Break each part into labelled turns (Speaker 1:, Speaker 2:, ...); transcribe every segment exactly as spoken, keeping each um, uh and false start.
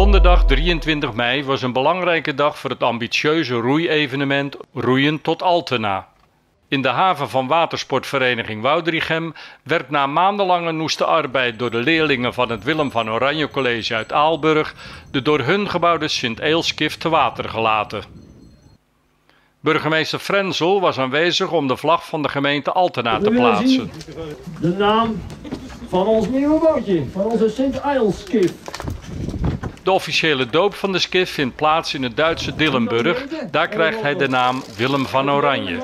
Speaker 1: Donderdag drieëntwintig mei was een belangrijke dag voor het ambitieuze roeievenement Roeien tot Altena. In de haven van watersportvereniging Woudrichem werd na maandenlange noeste arbeid door de leerlingen van het Willem van Oranje College uit Aalburg de door hun gebouwde Sint-Eelskif te water gelaten. Burgemeester Frenzel was aanwezig om de vlag van de gemeente Altena te plaatsen.
Speaker 2: De naam van ons nieuwe bootje, van onze Sint-Eelskif.
Speaker 1: De officiële doop van de skif vindt plaats in het Duitse Dillenburg. Daar krijgt hij de naam Willem van Oranje.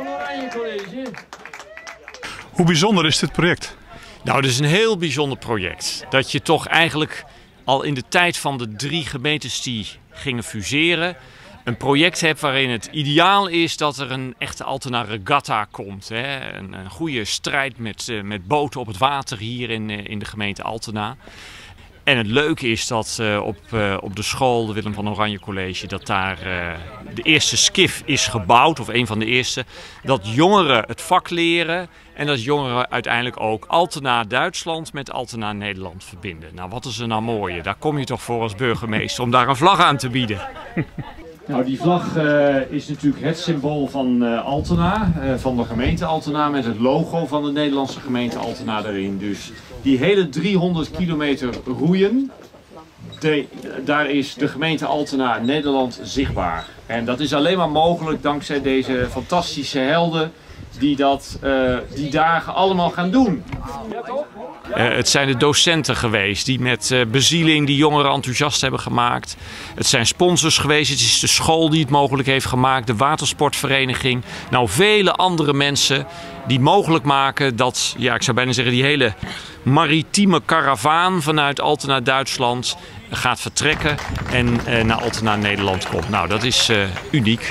Speaker 3: Hoe bijzonder is dit project?
Speaker 4: Nou, het is een heel bijzonder project. Dat je toch eigenlijk al in de tijd van de drie gemeentes die gingen fuseren, een project hebt waarin het ideaal is dat er een echte Altena regatta komt. Hè? Een, een goede strijd met, uh, met boten op het water hier in, uh, in de gemeente Altena. En het leuke is dat uh, op, uh, op de school, de Willem van Oranje College, dat daar uh, de eerste skif is gebouwd, of een van de eerste. Dat jongeren het vak leren en dat jongeren uiteindelijk ook Altena Duitsland met Altena Nederland verbinden. Nou, wat is er nou mooie? Daar kom je toch voor als burgemeester om daar een vlag aan te bieden.
Speaker 5: Nou, die vlag uh, is natuurlijk het symbool van uh, Altena, uh, van de gemeente Altena, met het logo van de Nederlandse gemeente Altena erin. Dus die hele driehonderd kilometer roeien, de, daar is de gemeente Altena Nederland zichtbaar. En dat is alleen maar mogelijk dankzij deze fantastische helden die dat, uh, die dagen allemaal gaan doen.
Speaker 4: Uh, het zijn de docenten geweest die met uh, bezieling die jongeren enthousiast hebben gemaakt. Het zijn sponsors geweest, het is de school die het mogelijk heeft gemaakt, de watersportvereniging. Nou, vele andere mensen die mogelijk maken dat, ja, ik zou bijna zeggen, die hele maritieme karavaan vanuit Altena Duitsland gaat vertrekken en uh, naar Altena Nederland komt. Nou, dat is uh, uniek.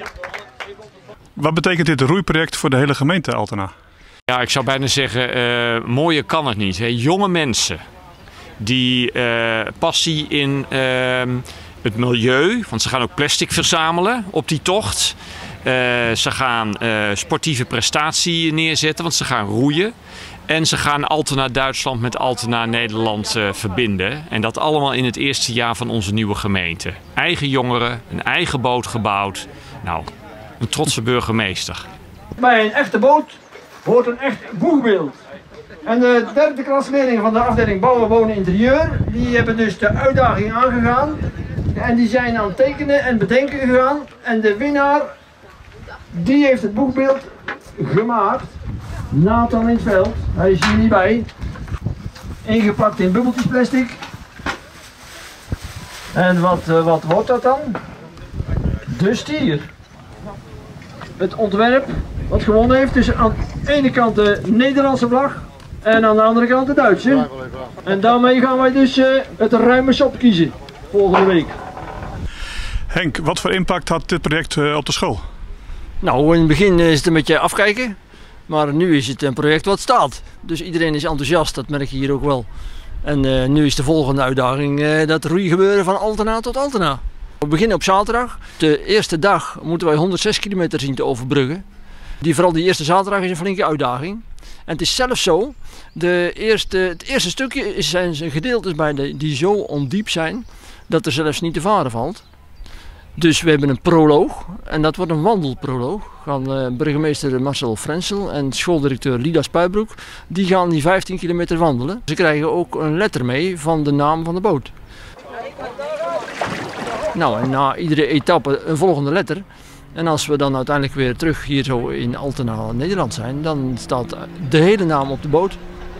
Speaker 3: Wat betekent dit roeiproject voor de hele gemeente Altena?
Speaker 4: Ja, ik zou bijna zeggen, uh, mooier kan het niet. Hè? Jonge mensen die uh, passie in uh, het milieu, want ze gaan ook plastic verzamelen op die tocht. Uh, ze gaan uh, sportieve prestatie neerzetten, want ze gaan roeien. En ze gaan Altena Duitsland met Altena Nederland uh, verbinden. En dat allemaal in het eerste jaar van onze nieuwe gemeente. Eigen jongeren, een eigen boot gebouwd. Nou, een trotse burgemeester.
Speaker 2: Bij een echte boot hoort een echt boegbeeld. En de derde klasleerlingen van de afdeling Bouwen, Wonen, Interieur, die hebben dus de uitdaging aangegaan. En die zijn aan het tekenen en bedenken gegaan. En de winnaar, die heeft het boegbeeld gemaakt. Nathan in het veld, hij is hier niet bij. Ingepakt in bubbeltjesplastic. En wat, uh, wat wordt dat dan? De stier. Het ontwerp wat gewonnen heeft is aan de ene kant de Nederlandse vlag en aan de andere kant de Duitse. En daarmee gaan wij dus uh, het ruime shop kiezen volgende week.
Speaker 3: Henk, wat voor impact had dit project uh, op de school?
Speaker 6: Nou, in het begin is het een beetje afkijken, maar nu is het een project wat staat. Dus iedereen is enthousiast, dat merk je hier ook wel. En uh, nu is de volgende uitdaging uh, dat roeigebeuren van Altena tot Altena. We beginnen op zaterdag. De eerste dag moeten wij honderdzes kilometer zien te overbruggen. Die, vooral die eerste zaterdag is een flinke uitdaging. En het is zelfs zo, de eerste, het eerste stukje is, zijn gedeeltes bij de, die zo ondiep zijn dat er zelfs niet te varen valt. Dus we hebben een proloog en dat wordt een wandelproloog van uh, burgemeester Marcel Frenzel en schooldirecteur Lida Spuibroek. Die gaan die vijftien kilometer wandelen. Ze krijgen ook een letter mee van de naam van de boot. Nou, en na iedere etappe een volgende letter. En als we dan uiteindelijk weer terug hier zo in Altena, Nederland zijn, dan staat de hele naam op de boot.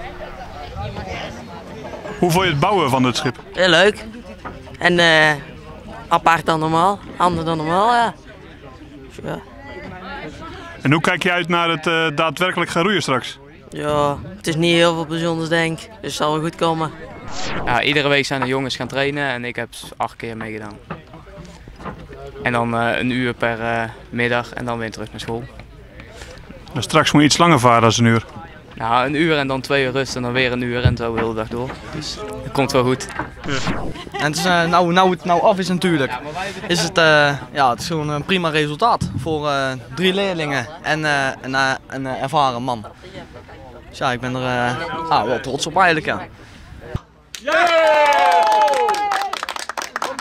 Speaker 3: Hoe vond je het bouwen van dit schip?
Speaker 7: Heel leuk. En uh, apart dan normaal, anders dan normaal, ja. ja.
Speaker 3: En hoe kijk je uit naar het uh, daadwerkelijk gaan roeien straks?
Speaker 7: Ja, het is niet heel veel bijzonders denk ik, dus het zal wel goed komen.
Speaker 8: Ja, iedere week zijn er jongens gaan trainen en ik heb acht keer meegedaan. En dan uh, een uur per uh, middag en dan weer terug naar school.
Speaker 3: Dus straks moet je iets langer varen dan een uur?
Speaker 8: Nou, een uur en dan twee uur rust en dan weer een uur en zo de hele dag door. Dus het komt wel goed.
Speaker 9: Ja. En het is, uh, nou, nou het nou af is natuurlijk, is het, uh, ja, het is gewoon een prima resultaat voor uh, drie leerlingen en uh, een, uh, een uh, ervaren man. Dus ja, ik ben er uh, ah, wel trots op eigenlijk. Ja.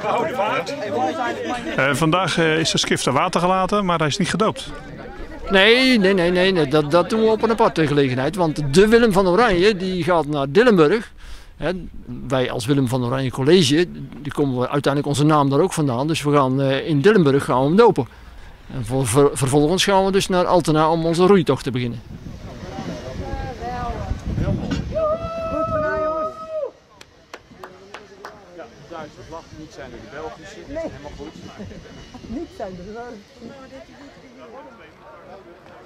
Speaker 3: Uh, vandaag uh, is de skif ter water gelaten, maar hij is niet gedoopt.
Speaker 6: Nee, nee, nee, nee, nee. Dat, dat doen we op een aparte gelegenheid. Want de Willem van Oranje die gaat naar Dillenburg. Hè, wij als Willem van Oranje College, die komen we uiteindelijk onze naam daar ook vandaan. Dus we gaan uh, in Dillenburg gaan we hem dopen. En voor, ver, vervolgens gaan we dus naar Altena om onze roeitocht te beginnen.
Speaker 5: Ja, de Duitse vlag, niet zijn er de Belgische. Nee. Helemaal goed.
Speaker 10: Niet zijn er de